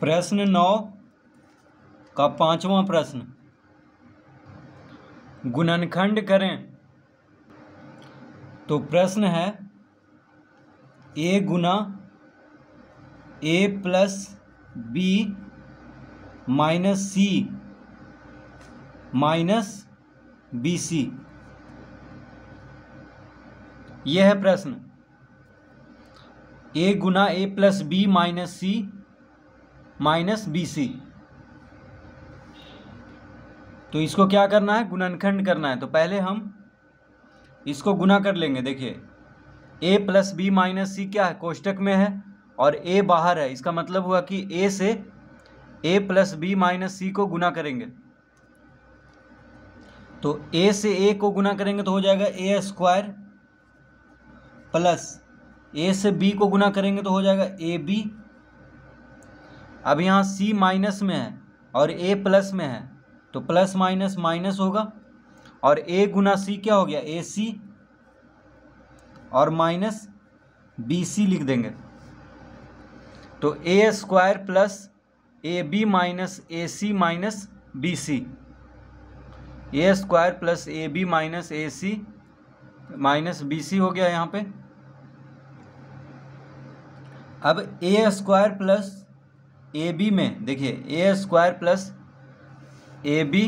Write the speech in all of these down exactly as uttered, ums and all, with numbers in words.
प्रश्न नौ का पांचवा प्रश्न, गुणनखंड करें। तो प्रश्न है ए गुना A plus B minus C minus B C. यह है प्रश्न। ए गुना A plus B minus C minus B C. तो इसको क्या करना है, गुणनखंड करना है। तो पहले हम इसको गुना कर लेंगे। देखिए A plus B minus C क्या है, कोष्टक में है और ए बाहर है। इसका मतलब हुआ कि ए से A plus B minus C को गुना करेंगे। तो ए से ए को गुना करेंगे तो हो जाएगा ए स्क्वायर, प्लस ए से बी को गुना करेंगे तो हो जाएगा ए बी। अब यहाँ सी माइनस में है और ए प्लस में है तो प्लस माइनस माइनस होगा और ए गुना सी क्या हो गया, ए सी, और माइनस बी सी लिख देंगे। तो A square plus A B minus A C minus B C. A square plus A B minus A C minus B C हो गया यहाँ पे। अब A square plus A B में देखिए A square plus A B,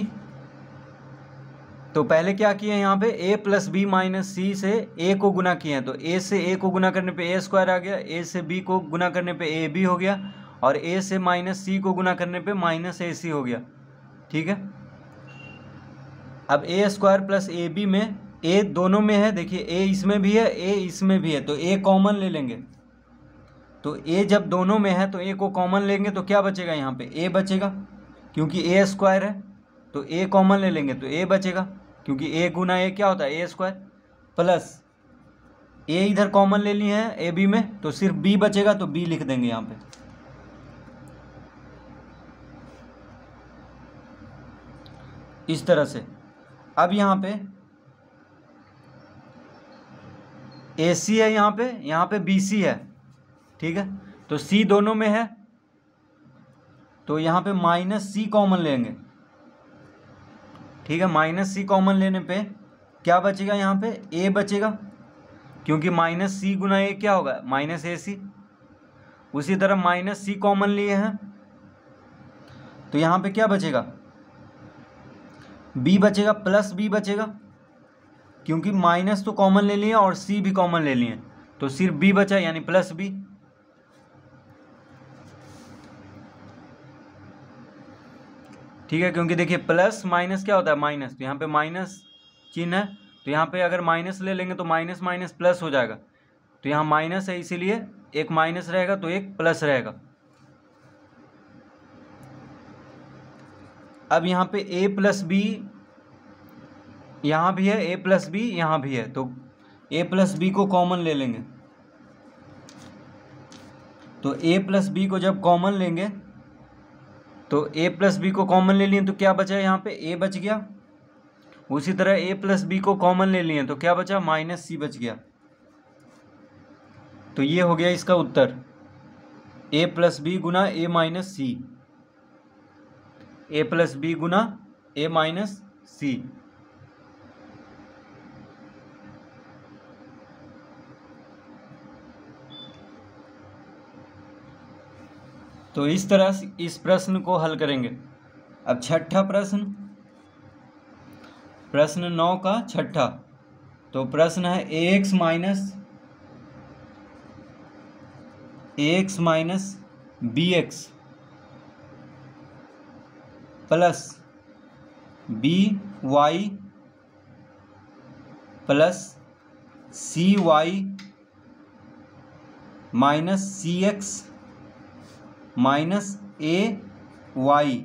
तो पहले क्या किए हैं यहाँ पे A plus B minus C से ए को गुना किए हैं। तो ए से ए को गुना करने पे ए स्क्वायर आ गया, ए से बी को गुना करने पे ए बी हो गया और ए से माइनस सी को गुना करने पे माइनस ए सी हो गया। ठीक है। अब A square plus A B में ए दोनों में है, देखिए ए इसमें भी है ए इसमें भी है, तो ए कॉमन ले लेंगे। तो ए जब दोनों में है तो ए को कॉमन लेंगे तो क्या बचेगा, यहाँ पे ए बचेगा क्योंकि ए स्क्वायर है। तो ए कॉमन ले लेंगे तो ए बचेगा क्योंकि ए गुना ए क्या होता है, ए स्क्वायर, प्लस ए इधर कॉमन ले लिए हैं ए बी में तो सिर्फ बी बचेगा तो बी लिख देंगे यहाँ पे। इस तरह से। अब यहाँ पे ए सी है, यहाँ पे यहाँ पे बी सी है। ठीक है। तो सी दोनों में है तो यहाँ पे माइनस सी कॉमन लेंगे। ठीक है। माइनस सी कॉमन लेने पे क्या बचेगा, यहाँ पे ए बचेगा क्योंकि माइनस सी गुना ए क्या होगा, माइनस ए सी। उसी तरह माइनस सी कॉमन लिए हैं तो यहाँ पे क्या बचेगा, बी बचेगा, प्लस बी बचेगा क्योंकि माइनस तो कॉमन ले लिए और सी भी कॉमन ले लिए तो सिर्फ बी बचा यानी प्लस बी। ठीक है। क्योंकि देखिए प्लस माइनस क्या होता है, माइनस, तो यहाँ पे माइनस चिन्ह है तो यहाँ पे अगर माइनस ले लेंगे तो माइनस माइनस प्लस हो जाएगा। तो यहाँ माइनस है इसीलिए एक माइनस रहेगा तो एक प्लस रहेगा। अब यहाँ पे a प्लस बी यहाँ भी है, a प्लस बी यहाँ भी है, तो a प्लस बी को कॉमन ले लेंगे। तो a प्लस बी को जब कॉमन लेंगे तो a प्लस बी को कॉमन ले लिए तो क्या बचा, यहाँ पे a बच गया। उसी तरह a प्लस बी को कॉमन ले लिए तो क्या बचा, माइनस सी बच गया। तो ये हो गया इसका उत्तर, a प्लस बी गुना a minus C, a plus B गुना a माइनस सी। तो इस तरह से इस प्रश्न को हल करेंगे। अब छठा प्रश्न, प्रश्न नौ का छठा। तो प्रश्न है A X minus A X minus B X plus B Y plus C Y minus C X minus A Y.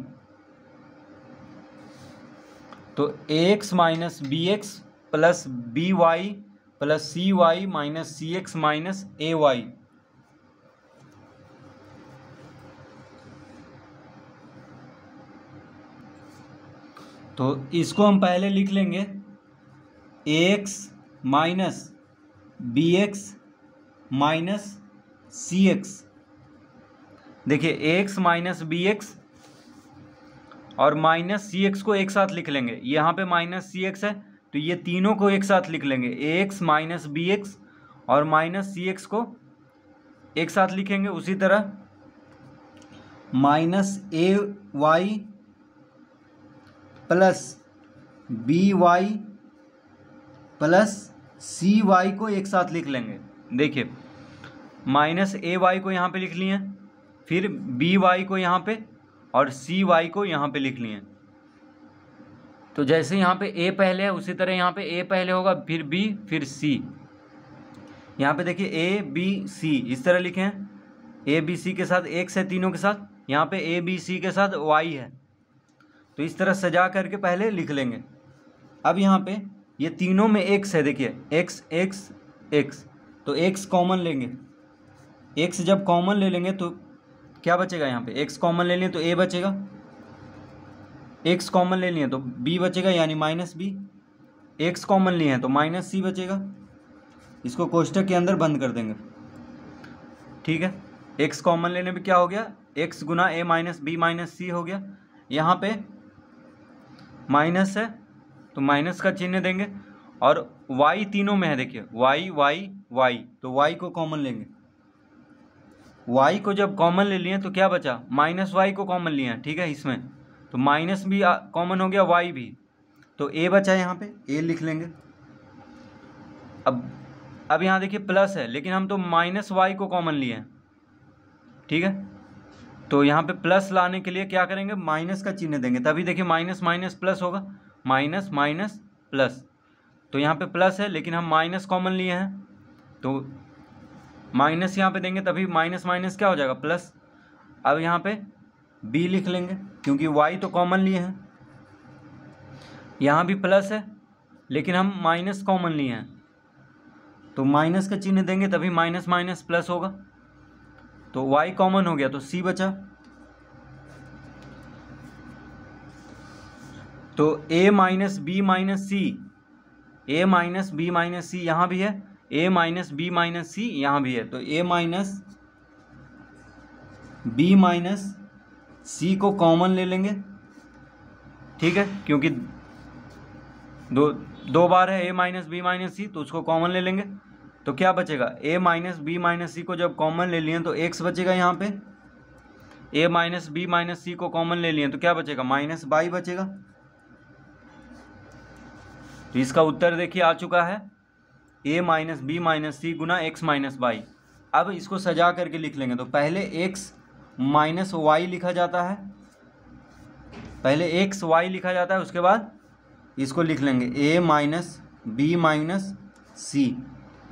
तो A X minus B X plus B Y plus C Y minus C X minus A Y. तो इसको हम पहले लिख लेंगे A X minus B X minus C X देखिए A X minus B X और minus C X को एक साथ लिख लेंगे। यहाँ पे माइनस सी एक्स है तो ये तीनों को एक साथ लिख लेंगे, A X minus B X और माइनस सी एक्स को एक साथ लिखेंगे। उसी तरह minus A Y plus B Y plus C Y को एक साथ लिख लेंगे। देखिए माइनस ए वाई को यहाँ पे लिख लिए, फिर बी वाई को यहाँ पे और सी वाई को यहाँ पे लिख लिए। तो जैसे यहाँ पे ए पहले है उसी तरह यहाँ पे ए पहले होगा, फिर बी, फिर सी। यहाँ पे देखिए ए बी सी इस तरह लिखे हैं, ए बी सी के साथ एक्स है तीनों के साथ, यहाँ पे ए बी सी के साथ वाई है। तो इस तरह सजा करके पहले लिख लेंगे। अब यहाँ पे ये तीनों में एक्स है, देखिए एक्स एक्स एक्स, तो एक्स कॉमन लेंगे। एक्स जब कॉमन ले लेंगे तो क्या बचेगा, यहाँ पे एक्स कॉमन ले लें तो ए बचेगा, एक्स कॉमन ले लिए तो बी बचेगा यानी माइनस बी, एक्स कॉमन लिए हैं तो माइनस सी बचेगा। इसको कोष्टक के अंदर बंद कर देंगे, ठीक है। एक्स कॉमन लेने पे क्या हो गया, एक्स गुना A minus B minus C हो गया। यहाँ पे माइनस है तो माइनस का चिन्ह देंगे और y तीनों में है, देखिए y y y, तो y को कॉमन लेंगे। y को जब कॉमन ले लिए तो क्या बचा, माइनस वाई को कॉमन लिया, ठीक है। इसमें तो माइनस भी कॉमन हो गया, y भी, तो a बचा यहाँ पे, a लिख लेंगे। अब अब यहाँ देखिए प्लस है लेकिन हम तो माइनस वाई को कॉमन लिए हैं, ठीक है। तो यहाँ पे प्लस लाने के लिए क्या करेंगे, माइनस का चिन्ह देंगे, तभी देखिए माइनस माइनस प्लस होगा, माइनस माइनस प्लस। तो यहाँ पे प्लस है लेकिन हम माइनस कॉमन लिए हैं तो माइनस यहाँ पे देंगे, तभी माइनस माइनस क्या हो जाएगा, प्लस। अब यहाँ पे b लिख लेंगे क्योंकि y तो कॉमन लिए हैं। यहाँ भी प्लस है लेकिन हम माइनस कॉमन लिए हैं तो माइनस का चिन्ह देंगे, तभी माइनस माइनस प्लस होगा। तो y कॉमन हो गया तो c बचा। तो a minus B minus C, A minus B minus C यहाँ भी है, a minus B minus C यहाँ भी है, तो a minus B minus C को कॉमन ले लेंगे, ठीक है, क्योंकि दो दो बार है a minus B minus C तो उसको कॉमन ले लेंगे। तो क्या बचेगा, a minus B minus C को जब कॉमन ले लिए तो x बचेगा, यहाँ पे a minus B minus C को कॉमन ले लिए तो क्या बचेगा, माइनस बाई बचेगा। तो इसका उत्तर देखिए आ चुका है, a minus B minus C गुना एक्स माइनस बाई। अब इसको सजा करके लिख लेंगे, तो पहले x माइनस वाई लिखा जाता है, पहले एक्स वाई लिखा जाता है, उसके बाद इसको लिख लेंगे a minus B minus C.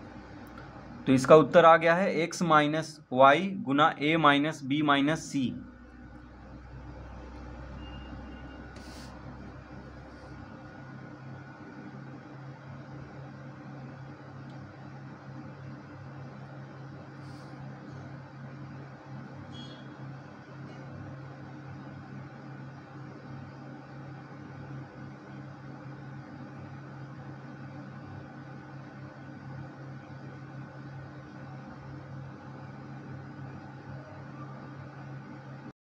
तो इसका उत्तर आ गया है x माइनस वाई गुना A minus B minus C.